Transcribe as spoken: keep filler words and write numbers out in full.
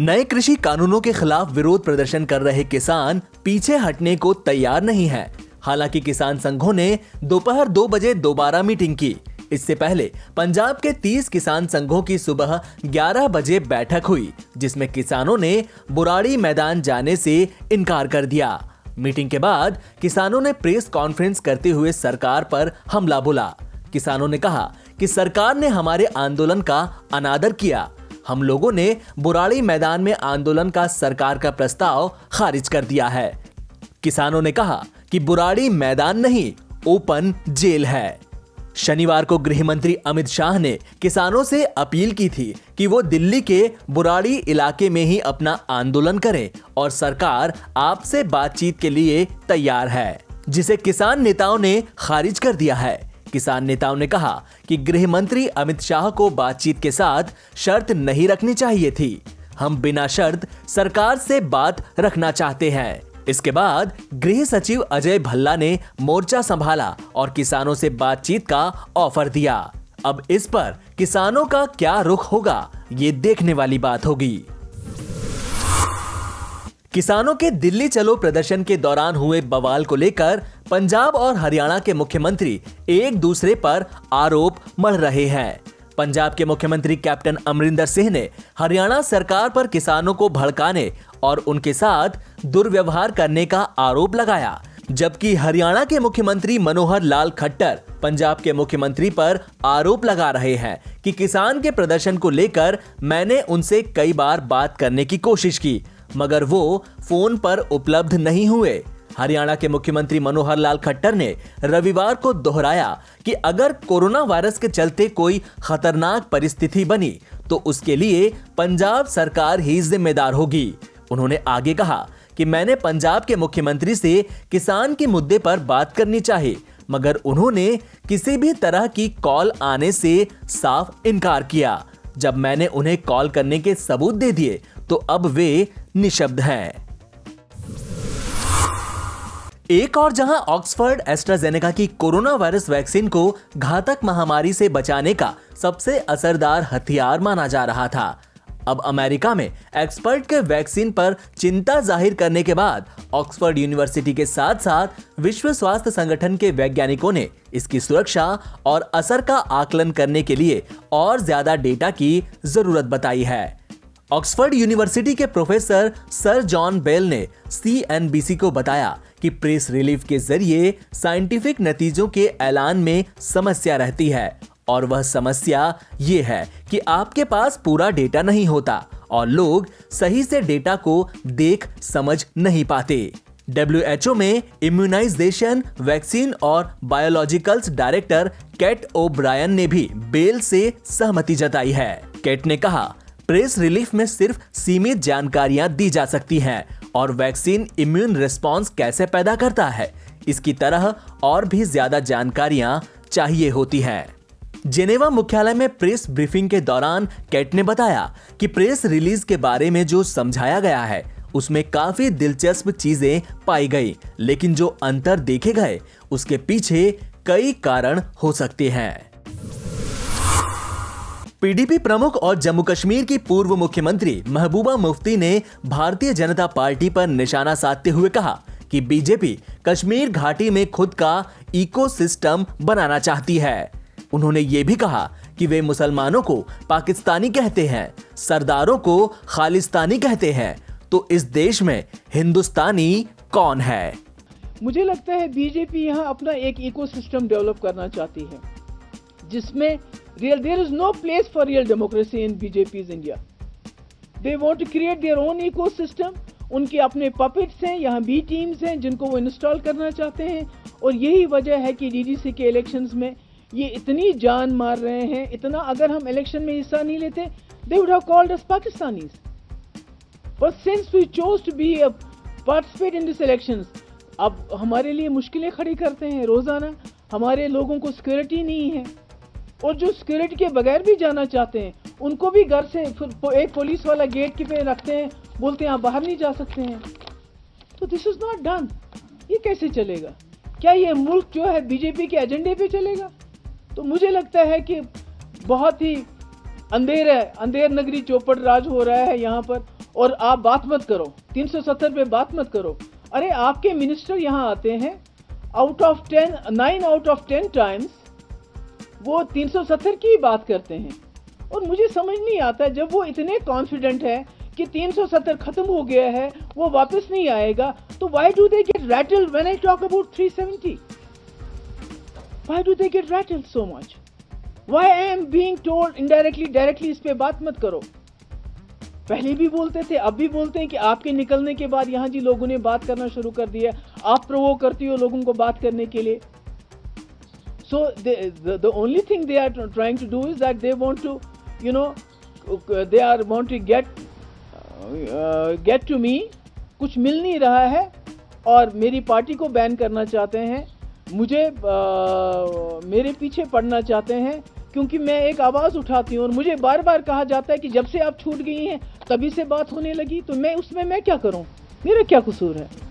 नए कृषि कानूनों के खिलाफ विरोध प्रदर्शन कर रहे किसान पीछे हटने को तैयार नहीं है। हालांकि किसान संघों ने दोपहर दो बजे दोबारा मीटिंग की। इससे पहले पंजाब के तीस किसान संघों की सुबह ग्यारह बजे बैठक हुई, जिसमें किसानों ने बुराड़ी मैदान जाने से इनकार कर दिया। मीटिंग के बाद किसानों ने प्रेस कॉन्फ्रेंस करते हुए सरकार पर हमला बोला। किसानों ने कहा कि सरकार ने हमारे आंदोलन का अनादर किया। हम लोगों ने बुराड़ी मैदान में आंदोलन का सरकार का प्रस्ताव खारिज कर दिया है। किसानों ने कहा कि बुराड़ी मैदान नहीं, ओपन जेल है। शनिवार को गृह मंत्री अमित शाह ने किसानों से अपील की थी कि वो दिल्ली के बुराड़ी इलाके में ही अपना आंदोलन करें और सरकार आपसे बातचीत के लिए तैयार है, जिसे किसान नेताओं ने खारिज कर दिया है। किसान नेताओं ने कहा कि गृह मंत्री अमित शाह को बातचीत के साथ शर्त नहीं रखनी चाहिए थी। हम बिना शर्त सरकार से बात रखना चाहते हैं। इसके बाद गृह सचिव अजय भल्ला ने मोर्चा संभाला और किसानों से बातचीत का ऑफर दिया। अब इस पर किसानों का क्या रुख होगा, ये देखने वाली बात होगी। किसानों के दिल्ली चलो प्रदर्शन के दौरान हुए बवाल को लेकर पंजाब और हरियाणा के मुख्यमंत्री एक दूसरे पर आरोप मढ़ रहे हैं। पंजाब के मुख्यमंत्री कैप्टन अमरिंदर सिंह ने हरियाणा सरकार पर किसानों को भड़काने और उनके साथ दुर्व्यवहार करने का आरोप लगाया, जबकि हरियाणा के मुख्यमंत्री मनोहर लाल खट्टर पंजाब के मुख्यमंत्री पर आरोप लगा रहे हैं कि किसान के प्रदर्शन को लेकर मैंने उनसे कई बार बात करने की कोशिश की, मगर वो फोन पर उपलब्ध नहीं हुए। हरियाणा के मुख्यमंत्री मनोहर लाल खट्टर ने रविवार को दोहराया कि अगर कोरोना वायरस के चलते कोई खतरनाक परिस्थिति बनी तो उसके लिए पंजाब सरकार ही जिम्मेदार होगी। उन्होंने आगे कहा कि मैंने पंजाब के मुख्यमंत्री से किसान के मुद्दे पर बात करनी चाहिए, मगर उन्होंने किसी भी तरह की कॉल आने से साफ इनकार किया। जब मैंने उन्हें कॉल करने के सबूत दे दिए तो अब वे निशब्द हैं। एक और जहां ऑक्सफोर्ड एस्ट्राजेनेका की कोरोना वायरस वैक्सीन को घातक महामारी से बचाने का सबसे असरदार हथियार माना जा रहा था, अब अमेरिका में एक्सपर्ट के वैक्सीन पर चिंता जाहिर करने के बाद ऑक्सफोर्ड यूनिवर्सिटी के साथ साथ विश्व स्वास्थ्य संगठन के वैज्ञानिकों ने इसकी सुरक्षा और असर का आकलन करने के लिए और ज्यादा डेटा की जरूरत बताई है। ऑक्सफोर्ड यूनिवर्सिटी के प्रोफेसर सर जॉन बेल ने सी एन बी सी को बताया कि प्रेस रिलीफ के जरिए साइंटिफिक नतीजों के ऐलान में समस्या रहती है, और वह समस्या ये है कि आपके पास पूरा डेटा नहीं होता और लोग सही से डेटा को देख समझ नहीं पाते। डब्ल्यू एच ओ में इम्यूनाइजेशन, वैक्सीन और biologicals director Kate O'Brien ने भी बेल से सहमति जताई है। केट ने कहा, प्रेस रिलीफ में सिर्फ सीमित जानकारियां दी जा सकती हैं और वैक्सीन इम्यून रिस्पॉन्स कैसे पैदा करता है, इसकी तरह और भी ज्यादा जानकारियां चाहिए होती हैं। जेनेवा मुख्यालय में प्रेस ब्रीफिंग के दौरान केट ने बताया कि प्रेस रिलीज के बारे में जो समझाया गया है उसमें काफी दिलचस्प चीजें पाई गई, लेकिन जो अंतर देखे गए उसके पीछे कई कारण हो सकते हैं। पी डी पी प्रमुख और जम्मू कश्मीर की पूर्व मुख्यमंत्री महबूबा मुफ्ती ने भारतीय जनता पार्टी पर निशाना साधते हुए कहा कि बी जे पी कश्मीर घाटी में खुद का इकोसिस्टम बनाना चाहती है। उन्होंने ये भी कहा कि वे मुसलमानों को पाकिस्तानी कहते हैं, सरदारों को खालिस्तानी कहते हैं, तो इस देश में हिंदुस्तानी कौन है? मुझे लगता है बीजेपी यहाँ अपना एक इकोसिस्टम डेवलप करना चाहती है, जिसमें real there is no place for real democracy in B J P's India. They want to create their own ecosystem. उनके अपने puppets हैं, यहाँ बी टीम्स हैं जिनको वो इंस्टॉल करना चाहते हैं, और यही वजह है कि डी डी सी के इलेक्शंस में ये इतनी जान मार रहे हैं। इतना अगर हम इलेक्शन में हिस्सा नहीं लेते, they would have called us Pakistanis. But since we chose to be a participate in this elections, अब हमारे लिए मुश्किलें खड़ी करते हैं रोजाना। हमारे लोगों को सिक्योरिटी नहीं है, और जो सिक्योरिटी के बगैर भी जाना चाहते हैं उनको भी घर से एक पुलिस वाला गेट के पे रखते हैं, बोलते हैं आप बाहर नहीं जा सकते हैं। तो दिस इज नॉट डन। ये कैसे चलेगा? क्या ये मुल्क जो है बीजेपी के एजेंडे पे चलेगा? तो मुझे लगता है कि बहुत ही अंधेर है, अंधेर नगरी चौपट राज हो रहा है यहाँ पर, और आप बात मत करो, तीन सौ सत्तर पे बात मत करो। अरे आपके मिनिस्टर यहाँ आते हैं, out of ten nine out of ten times वो तीन सौ सत्तर की बात करते हैं। और मुझे समझ नहीं आता, जब वो इतने कॉन्फिडेंट है कि तीन सौ सत्तर खत्म हो गया है, वो वापस नहीं आएगा, तो why do they get rattled when I talk about three seventy? Why do they get rattled so much? Why I am being told indirectly, directly इस पे बात मत करो। पहले भी बोलते थे, अब भी बोलते हैं कि आपके निकलने के बाद यहाँ जी लोगों ने बात करना शुरू कर दिया, आप प्रोवोक करती हो लोगों को बात करने के लिए। So they, the, the only thing they are trying to do is that they want to, you know, they are want to get uh, get to me, कुछ मिल नहीं रहा है और मेरी पार्टी को बैन करना चाहते हैं, मुझे uh, मेरे पीछे पड़ना चाहते हैं, क्योंकि मैं एक आवाज़ उठाती हूँ और मुझे बार बार कहा जाता है कि जब से आप छूट गई हैं तभी से बात होने लगी, तो मैं उसमें मैं क्या करूँ, मेरा क्या कसूर है?